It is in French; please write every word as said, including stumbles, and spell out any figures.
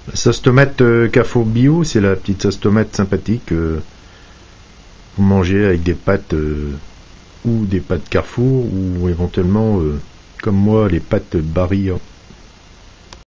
La sauce tomate euh, Carrefour Bio, c'est la petite sauce tomate sympathique. Euh, vous mangez avec des pâtes euh, ou des pâtes Carrefour ou éventuellement, euh, comme moi, les pâtes Barilla.